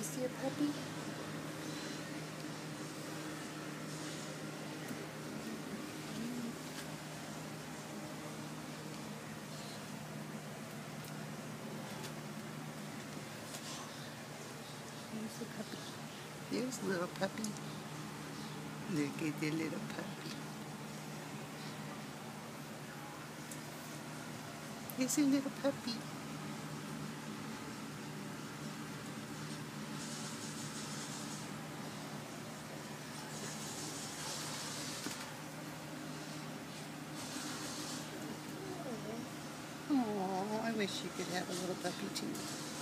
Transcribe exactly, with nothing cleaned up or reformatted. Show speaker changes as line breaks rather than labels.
you see a puppy? There's a puppy. There's a little puppy. Look at the little puppy. There's a little puppy. Oh, I wish you could have a little puppy too.